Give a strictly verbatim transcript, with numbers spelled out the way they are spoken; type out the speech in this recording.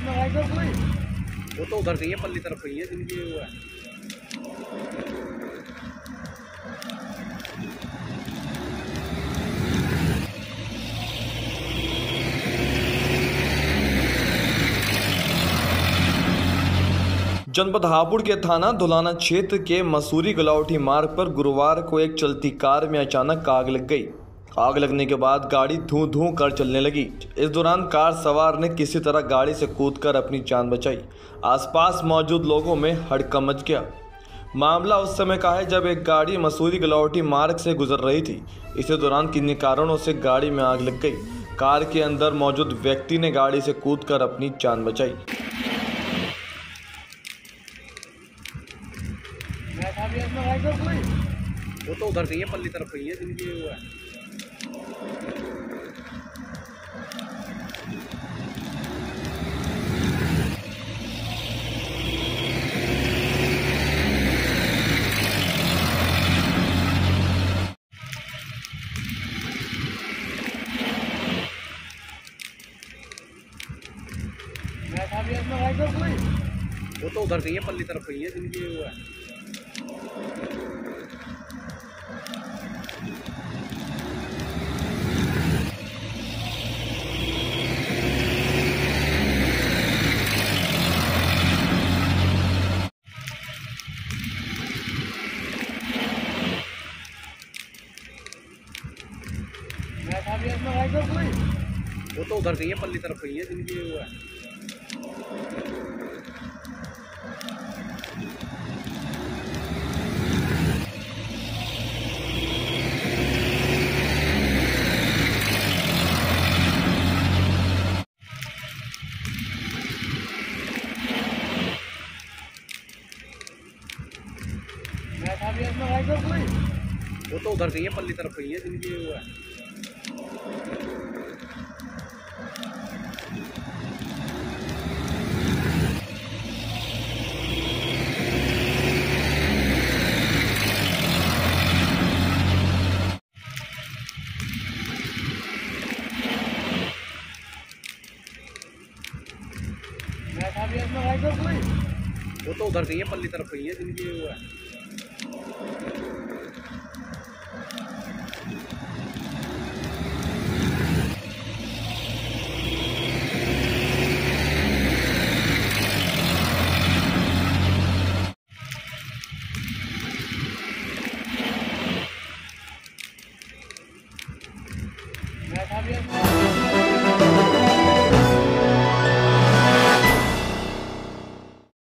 वो तो उधर गई है, पल्ली तरफ गई है जिनकी वो है। जनपद हापुड़ के थाना धुलाना क्षेत्र के मसूरी गलावटी मार्ग पर गुरुवार को एक चलती कार में अचानक आग लग गई। आग लगने के बाद गाड़ी धूं धूं कर चलने लगी। इस दौरान कार सवार ने किसी तरह गाड़ी से कूदकर अपनी जान बचाई। आसपास मौजूद लोगों में हड़कंप मच गया। मामला उस समय का है जब एक गाड़ी मसूरी गलावटी मार्ग से गुजर रही थी। इसी दौरान किन्हीं कारणों से गाड़ी में आग लग गई। कार के अंदर मौजूद व्यक्ति ने गाड़ी से कूदकर अपनी जान बचाई। वो तो उधर गई है, पल्ली तरफ गई है जिनकी वो है। वो तो उधर गई है, पल्ली तरफ गई है जिनकी वो है। वो तो उधर गई है, पल्ली तरफ गई है जिनकी वो है। वो तो उधर गई है, पल्ली तरफ गई है जिनकी वो है। वो तो उधर गई है, पल्ली तरफ गई है जिनकी वो है। मैं